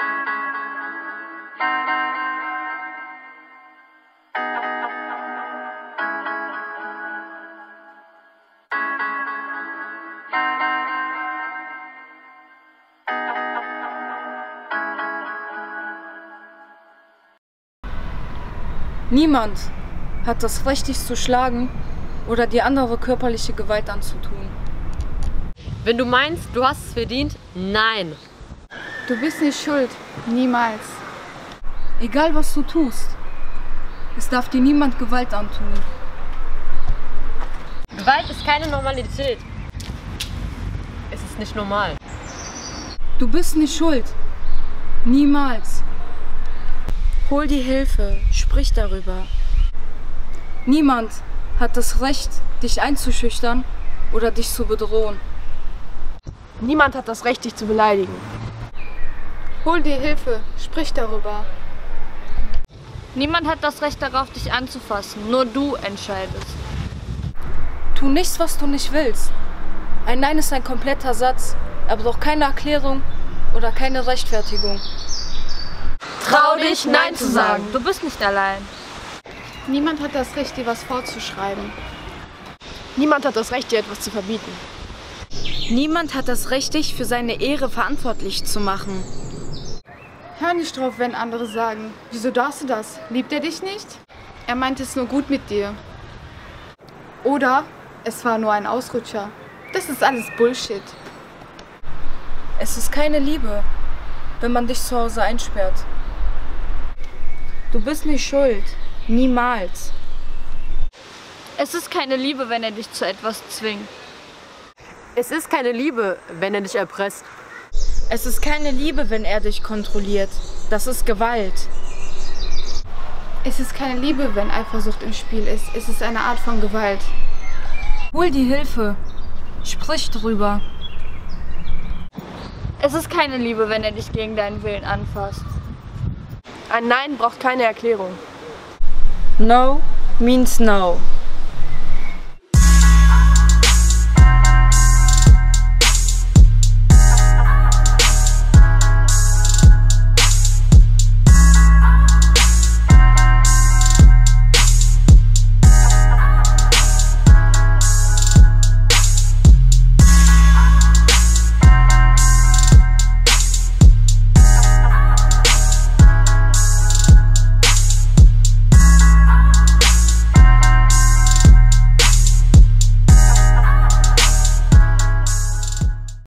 Niemand hat das Recht, dich zu schlagen oder dir andere körperliche Gewalt anzutun. Wenn du meinst, du hast es verdient, nein. Du bist nicht schuld. Niemals. Egal was du tust, es darf dir niemand Gewalt antun. Gewalt ist keine Normalität. Es ist nicht normal. Du bist nicht schuld. Niemals. Hol die Hilfe, sprich darüber. Niemand hat das Recht, dich einzuschüchtern oder dich zu bedrohen. Niemand hat das Recht, dich zu beleidigen. Hol dir Hilfe, sprich darüber. Niemand hat das Recht darauf, dich anzufassen. Nur du entscheidest. Tu nichts, was du nicht willst. Ein Nein ist ein kompletter Satz. Er braucht keine Erklärung oder keine Rechtfertigung. Trau dich, Nein zu sagen. Du bist nicht allein. Niemand hat das Recht, dir was vorzuschreiben. Niemand hat das Recht, dir etwas zu verbieten. Niemand hat das Recht, dich für seine Ehre verantwortlich zu machen. Hör nicht drauf, wenn andere sagen, wieso darfst du das? Liebt er dich nicht? Er meint es nur gut mit dir. Oder es war nur ein Ausrutscher. Das ist alles Bullshit. Es ist keine Liebe, wenn man dich zu Hause einsperrt. Du bist nicht schuld. Niemals. Es ist keine Liebe, wenn er dich zu etwas zwingt. Es ist keine Liebe, wenn er dich erpresst. Es ist keine Liebe, wenn er dich kontrolliert. Das ist Gewalt. Es ist keine Liebe, wenn Eifersucht im Spiel ist. Es ist eine Art von Gewalt. Hol die Hilfe. Sprich drüber. Es ist keine Liebe, wenn er dich gegen deinen Willen anfasst. Ein Nein braucht keine Erklärung. No means no.